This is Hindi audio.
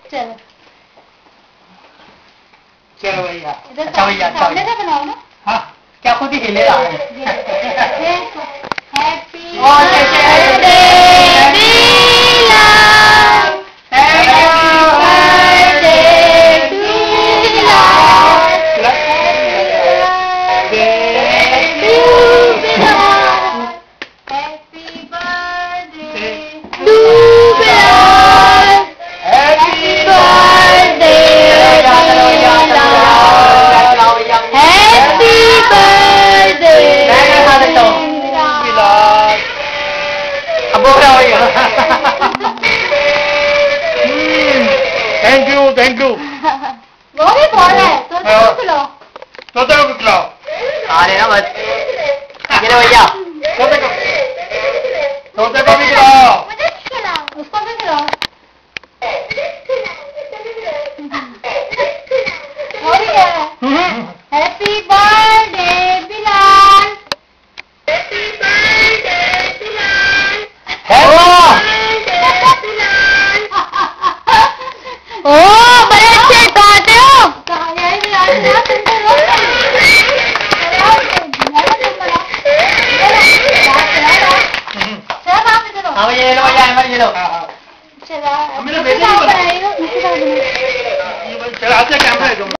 चलो चलो भैया। अच्छा भैया सामने से बनाओ ना। हाँ क्या खुद ही हिले रहा है। Happy birthday thank you. वो भी बोल रहा है तोते को खिलाओ। तोते को खिलाओ। अरे ना बस ये लो भैया तोते को भी खिलाओ। मुझे खिलाओ उसको भी खिलाओ। और क्या है happy birthday Bilal. Happy birthday Bilal. ओ बड़े अच्छे गाते हो। हाँ ये लो भैया ये लो। चला मेरे बेटे बनाइए चलाते कैमरे